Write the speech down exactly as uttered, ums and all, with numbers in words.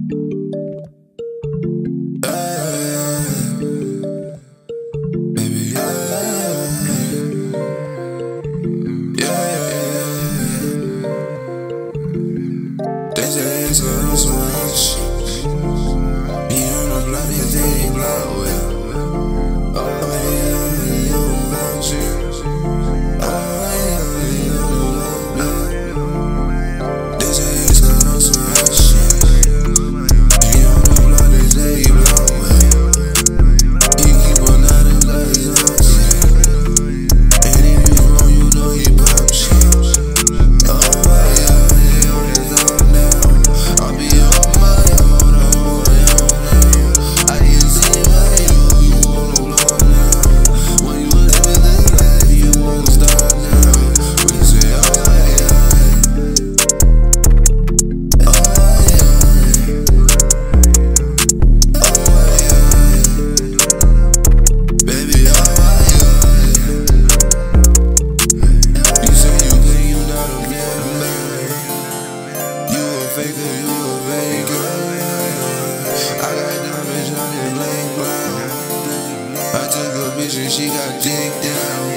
faker, you a fake girl. I got diamonds on this blank brown. I took a bitch and she got dick down.